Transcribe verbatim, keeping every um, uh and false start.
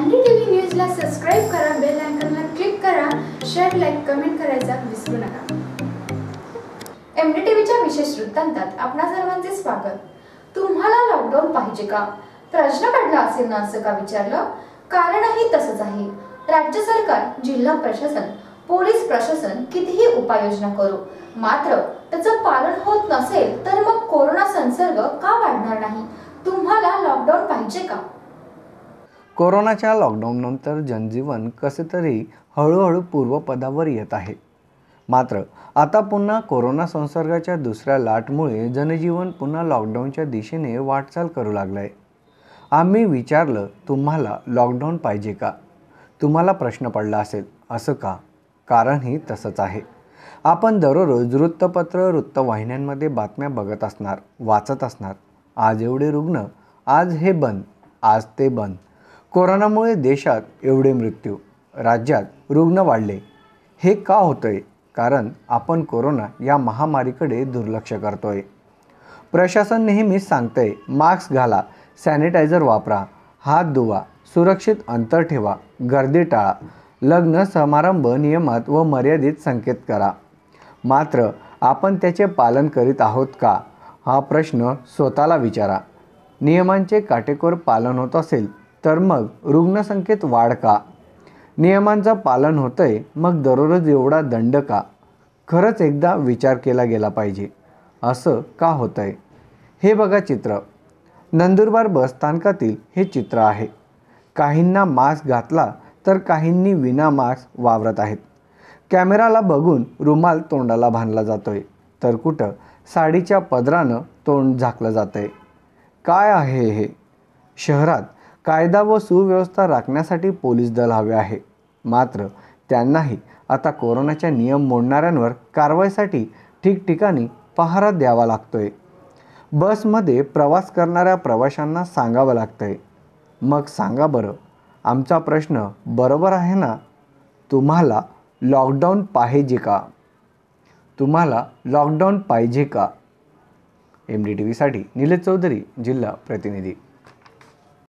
M D T V न्यूजला subscribe करा, bell आयकॉनला क्लिक करा, शेअर, लाईक, कमेंट करायचा विसरू नका। एम डी टी व्हीच्या विशेष वृत्तांतात आपणा सर्वांचे स्वागत। तुम्हाला लॉकडाऊन पाहिजे का? प्रश्न पडला असेल ना असं का विचारलं? कारणही तसंच आहे। राज्य सरकार, जिल्हा प्रशासन, पोलीस प्रशासन कितीही उपाययोजना करू, मात्र त्याचं पालन होत नसेल तर मग कोरोना संसर्ग का वाढणार नाही? तुम्हाला लॉकडाऊन पाहिजे का? कोरोनाच्या लॉकडाऊननंतर जनजीवन कसे तरी हळूहळू पूर्वपदावर येत आहे। मात्र आता पुन्हा कोरोना संसर्गाच्या दुसऱ्या लाटेमुळे जनजीवन पुन्हा लॉकडाऊनच्या दिशेने वाटचाल करू लागलंय। आम्ही विचारलं, तुम्हाला लॉकडाऊन पाहिजे का? तुम्हाला प्रश्न पडला असेल, असं का? कारणही तसंच आहे। आपण दररोज वृत्तपत्र, वृत्तवाहिन्यांमध्ये बातम्या बघत असणार, वाचत असणार। आज एवढे रुग्ण, आज हे बंद, आज ते बंद। कोरोनामुळे देशात एवढे मृत्यू, राज्यात रुग्ण वाढले। हे का होतंय? कारण आपण कोरोना या महामारीकडे दुर्लक्ष करतोय। प्रशासन नेहमीच सांगतंय, मास्क घाला, सॅनिटायझर वापरा, हात धुवा, सुरक्षित अंतर ठेवा, गर्दी टाळा, लग्न समारंभ नियमात व मर्यादित संकेत करा। मात्र आपण त्याचे पालन करीत आहोत का? हा प्रश्न स्वतःला विचारा। नियमांचे काटेकोर पालन होत असेल तर मग रुग्णसंख्येत वाढ का? नियमांचं पालन होतंय मग दररोज एवढा दंड का? खरंच एकदा विचार केला गेला पाहिजे। असं का होतंय? हे बघा चित्र, नंदुरबार बस स्थानकातील हे चित्र आहे। काहींना मास्क घातला तर काहींनी विना मास्क वावरत आहेत। कॅमेराला बघून रुमाल तोंडाला बांधला जातोय, तर कुठं साडीच्या पदरानं तोंड झाकलं जातंय। काय आहे हे? शहरात कायदा व सुव्यवस्था राखण्यासाठी पोलीस दल हवे आहे, मात्र त्यांनाही आता कोरोनाच्या नियम मोडणाऱ्यांवर कारवाईसाठी ठिकठिकाणी पहारा द्यावा लागतोय। बसमध्ये प्रवास करणाऱ्या प्रवाशांना सांगावं लागतंय। मग सांगा बरं, आमचा प्रश्न बरोबर आहे ना? तुम्हाला लॉकडाऊन पाहिजे का? तुम्हाला लॉकडाऊन पाहिजे का? एम डी टी व्हीसाठी निलेश चौधरी, जिल्हा प्रतिनिधी।